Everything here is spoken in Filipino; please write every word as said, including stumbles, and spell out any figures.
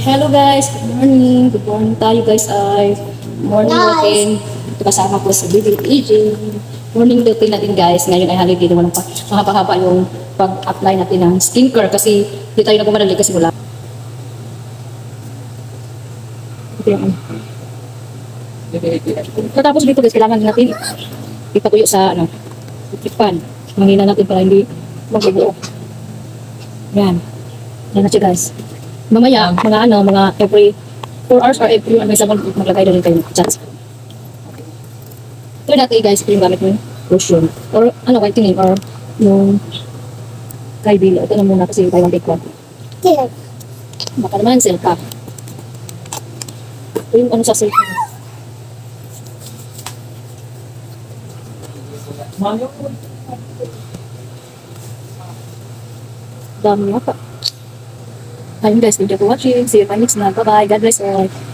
Hello guys, good morning. Good morning tayo guys ay morning Guys. routine. Ito kasama ko sa Baby A J. Morning routine natin guys. Ngayon ay holiday naman pa. Mahaba-haba yung pag-apply natin ng skincare kasi hindi tayo nagmamadali kasi wala. Ito yung ano. Tapos dito guys, kailangan natin ipatuyo sa ano, ipan. Mahina natin para hindi magbubuo. Yan. Yan na siya guys. Mamaya, mga ano, mga every four hours or every ano, isang maglagay na rin kayo ng chats. Ito natin guys, ito yung gamit mo yung lotion. Or ano, whitening or yung kay Bilo. Ito na muna kasi tayo ang take one. Here. Baka naman, sell ka. Ito yung ano sa sale. Dami nga pa. Ayun guys, thank you for watching. See you in my next vlog. Bye bye. God bless all.